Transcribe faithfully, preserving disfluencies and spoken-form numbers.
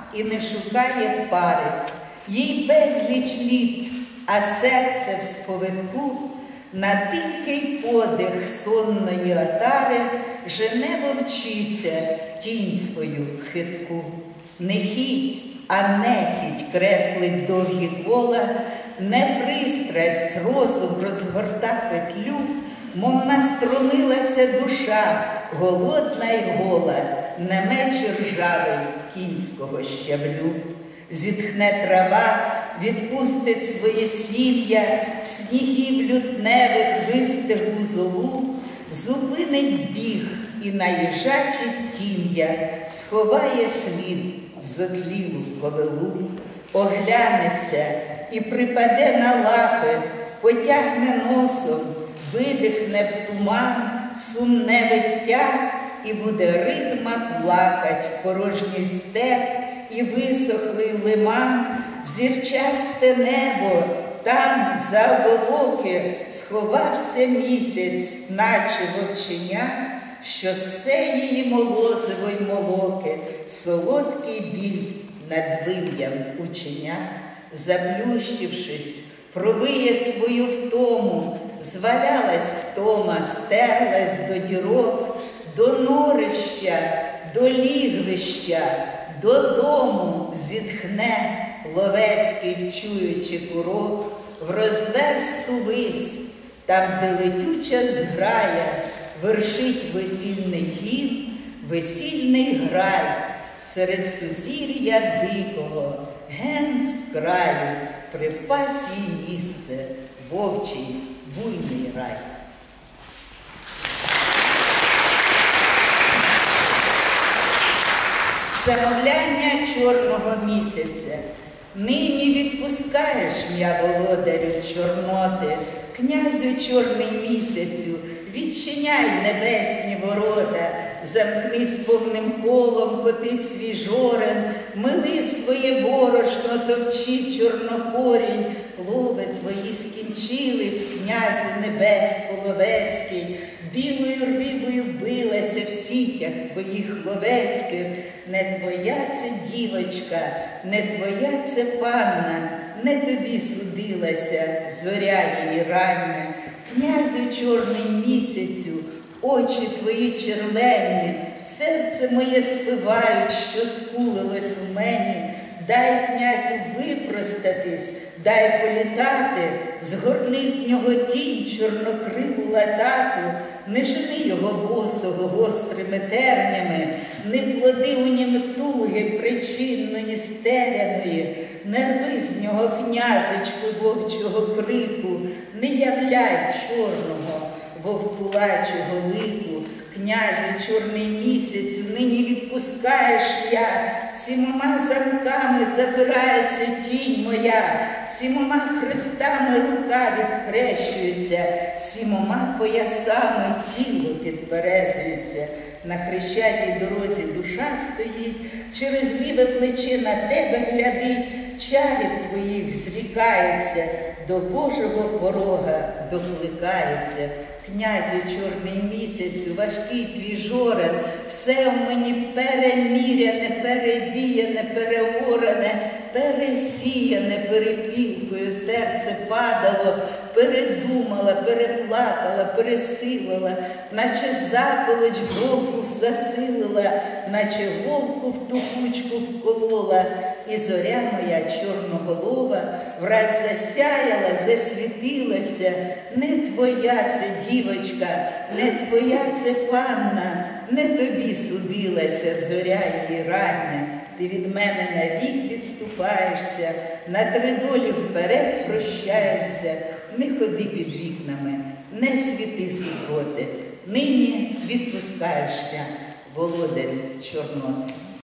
і не шукає пари. Їй безліч літ, а серце в сповитку на тихий подих сонної отари жене вовчиця тінь свою хитку. Не хіть, а нехіть креслить довгі кола, не пристрасть розум розгорта петлю, мов настромилася душа, голодна й гола, на меч ржавий кінського щаблю. Зітхне трава, відпустить своє сім'я, в снігів лютневих вистиглу золу, зупинить біг і наїжачі тім'я, сховає слід в зотлілу ковилу, оглянеться і припаде на лапи, потягне носом, видихне в туман сумне виття, і буде ридма плакать в порожній степ, і висохлий лиман, в зірчасте небо, там за оболоки сховався місяць, наче вовченя, що ссе її молозиво й молоке, солодкий біль над вим'ям ученя. Заплющившись, провиє свою втому, звалялась втома, стерлась до дірок, до норища, до лігвища, додому зітхне Ловецький, вчуючи курок, в розверсту вись, там, де летюча зграя, вершить весільний гін, весільний грай, серед сузір'я дикого, ген з краю, припас їй місце, вовчий буйний рай. Замовляння чорного місяця. Нині відпускаєш, м'я володарю чорноти, князю чорний місяцю, відчиняй небесні ворота, замкни з повним колом коти свій жорен, мили своє борошно, товчи чорнокорінь, лови твої скінчились, князю небес половецький, білою рибою билася в сітях твоїх ловецьких, не твоя це дівочка, не твоя це панна, не тобі судилася зоря її рання. Князю чорний місяцю, очі твої черлені, серце моє спивають, що скулилось в мені. Дай князю випростатись, дай політати, згорни з нього тінь чорнокриву латату, не жени його босого гострими тернями, не плоди у нім туги причинної стеряної, не рви з нього, князечку, вовчого крику, не являй чорного вовкулачого лику. Князю чорний місяцю, нині відпускаєш я, сімома замками забирається тінь моя, сімома хрестами рука відхрещується, сімома поясами тіло підперезується. На хрещатій дорозі душа стоїть, через ліве плече на тебе глядить, чарів твоїх зрікається, до Божого порога докликається. Князю чорний місяцю, важкий твій жорен, все в мені переміряне, перевіяне, переоране, пересіяне перепілкою, серце падало, передумала, переплакала, пересилила, наче заполоч в голку засилила, наче голку в ту кучку вколола, і зоря моя чорноголова враз засяяла, засвітилася. Не твоя це дівочка, не твоя це панна, не тобі судилася зоря її рання. Ти від мене навік відступаєшся, на три долі вперед прощаєшся. Не ходи під вікнами, не світи супроти, нині відпускаєш я, володарю чорноти.